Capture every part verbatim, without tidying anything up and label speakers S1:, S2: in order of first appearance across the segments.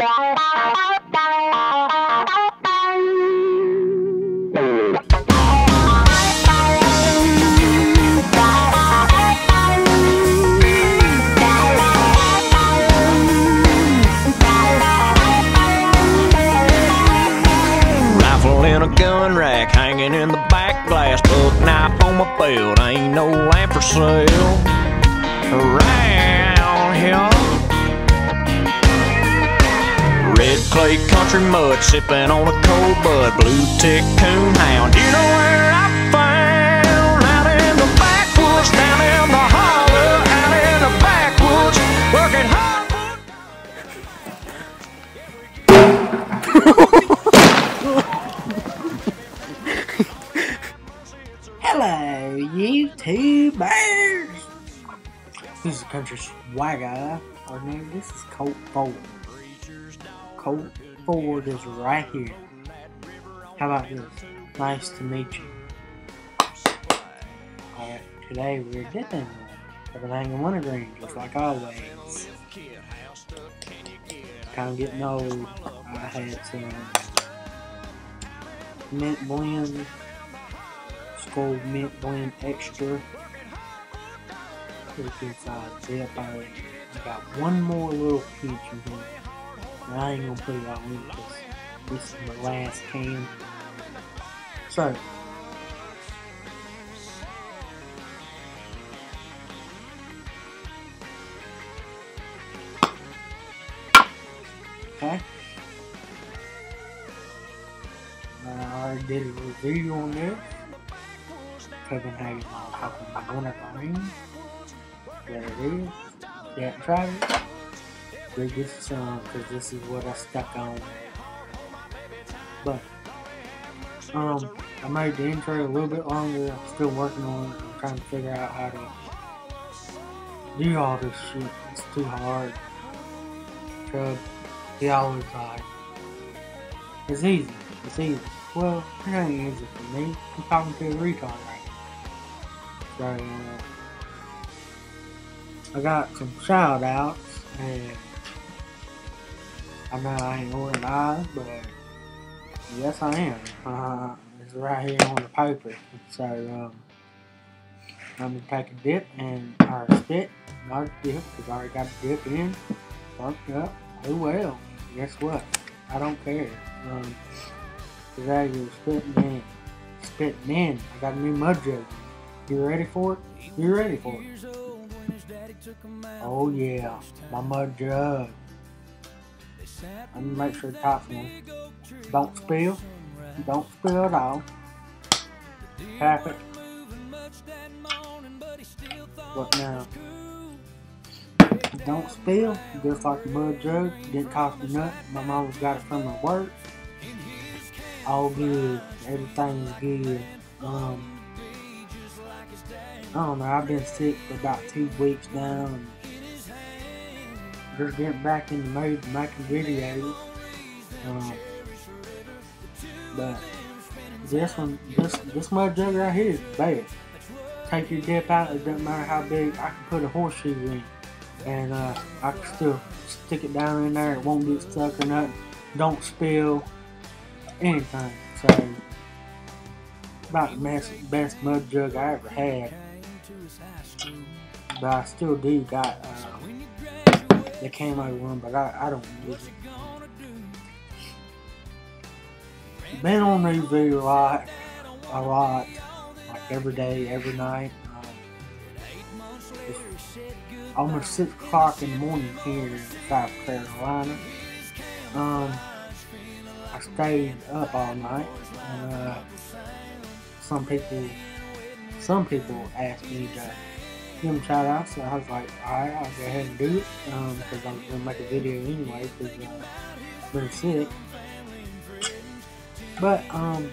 S1: Rifle in a gun rack hanging in the back glass, buck knife on my belt, ain't no lamp for sale around here. Red clay country mud, sipping on a cold bud, blue tick coonhound. You know where I found? Out in the backwoods, down in the holler, out in the backwoods, working hard.
S2: Hello, YouTubers! This is Country Swagger. Our name, this is Colt Ford. Colt Ford is right here. How about this? Nice to meet you. Alright, today we're dipping everything in wintergreen, just like always. Kind of getting old. I had some mint blend. Gold mint blend extra. Look inside dip. I got one more little pinch in here. And I ain't gonna put it all in because this is my last can. So okay. I already did a review on this. Copenhagen on top of my wintergreen. There it is. Yeah, try it. Give this some because this is what I stuck on. But um, I made the intro a little bit longer. I'm still working on it. I'm trying to figure out how to do all this shit. It's too hard. Chub, he always like, it's easy. It's easy. Well, it ain't easy for me. I'm talking to a retard right now. So, uh, I got some shout outs, and I know I ain't organized, but yes I am. Uh, it's right here on the paper. So, um, I'm gonna take a dip and, or spit, not a dip, because I already got a dip in, worked up. Oh well, guess what? I don't care. Um, today you're spitting in. Spitting in. I got a new mud jug. You ready for it? You ready for it? Oh yeah, my mud jug. I'm gonna make sure the top's one. Don't spill. Don't spill at all. Tap it. But now, don't spill. Just like a mud jug. Didn't cost me nothing. My mama's got it from her work. All good. Everything's good. Um. I don't know, I've been sick for about two weeks now, and just getting back in the mood to making videos. Um, but this one, this this mud jug right here is bad. Take your dip out, it doesn't matter how big. I can put a horseshoe in, and uh, I can still stick it down in there. It won't get stuck or nothing. Don't spill anything. So about the best, best mud jug I ever had. But I still do got uh, the camo one, but I, I don't use it. Been on these videos a lot, a lot, like every day, every night. Um, it's almost six o'clock in the morning here in South Carolina. Um, I stayed up all night, and uh, some people, some people asked me to give them shout outs, so I was like, alright, I'll go ahead and do it, um, because I was going to make a video anyway, because uh, I've been sick. But, um,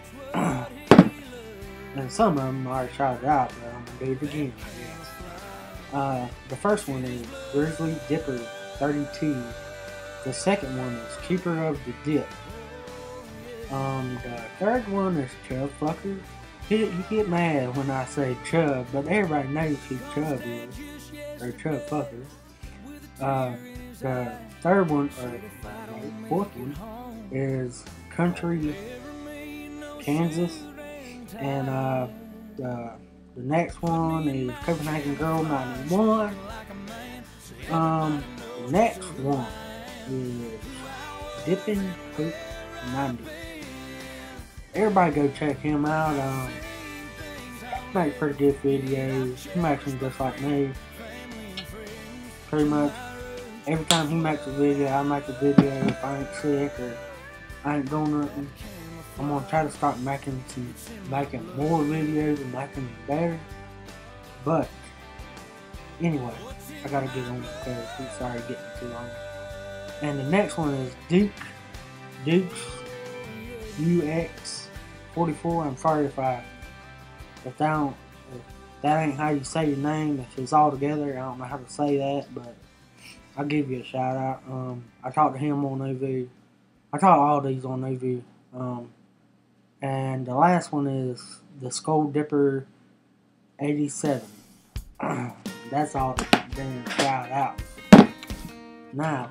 S2: and some of them I already shouted out, but I'm going to do it again, I guess. Uh, the first one is Grizzly Dipper thirty-two. The second one is Keeper of the Dip. Um, the third one is Chub Fucker. You get mad when I say Chub, but everybody knows who Chub is, or Chub Fucker. Uh, the third one, or fourth one is Country Kansas, and uh, the the next one is Copenhagen Girl ninety-one. Um, the next one is Dippin' Poop ninety. Everybody go check him out. Um, he makes pretty good videos. He makes them just like me. Pretty much every time he makes a video, I make a video. If I ain't sick or I ain't doing nothing, I'm gonna try to start making some, making more videos and making them better. But anyway, I gotta get on because we started getting too long. And the next one is Duke, Duke's U X forty-four. I'm sorry if I, if that don't, if that ain't how you say your name. If it's all together, I don't know how to say that, but I'll give you a shout out. Um, I talked to him on O V. I talked all these on O V. Um, and the last one is the Skull Dipper eighty-seven. That's all damn shout out. Now,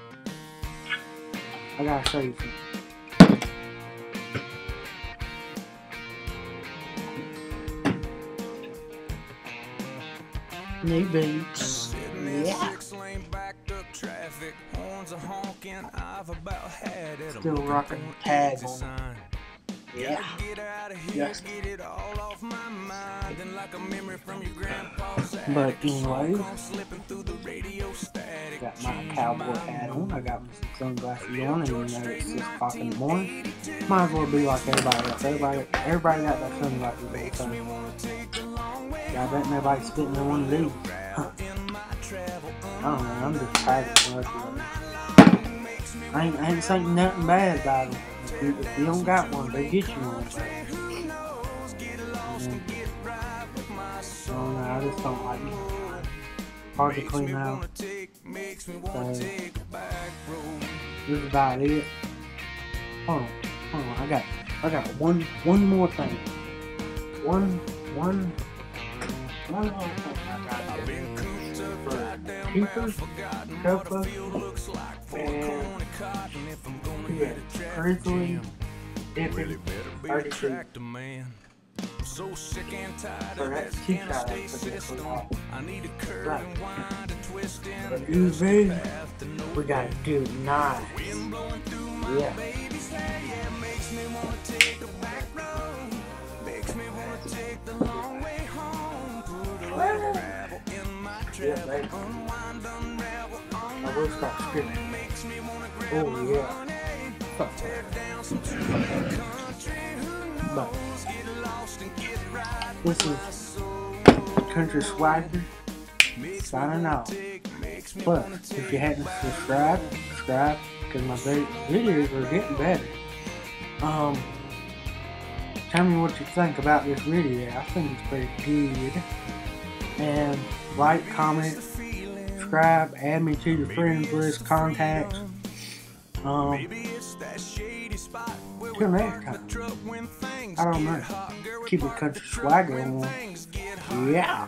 S2: I gotta show you something. New beats. Yeah. Still rocking the tag on. Yeah. Yes. But anyway, got my cowboy hat on. I got my sunglasses on, and you know it's six o'clock in the morning. Might as well be like everybody else. Everybody, everybody got that sunglasses all the time. I bet nobody's spitting in one of these. Huh. I don't know. I'm just tired of sunglasses. I ain't, I ain't saying nothing bad about them. If you, if you don't got one, they get you one. And, I don't know, I just don't like it. Hard to clean out. So, this is about it. Hold on, hold on. I got, I got one, one more thing. One, one, one more thing I got for Keeper, Copa, and yeah, Grizzly, Dippin', thirty-two. So that's two shout-outs for this one. Right. But U V, we gotta do nice. Yeah. Yeah, baby. I will start screaming. Oh, yeah. But this is Country Swagger signing out. But if you hadn't subscribed, subscribe because my videos are getting better. Um, tell me what you think about this video. I think it's pretty good. And like, comment, subscribe, add me to your friends list, contacts. Um, till next time. I don't know. Keep a Country Swagger on. Yeah.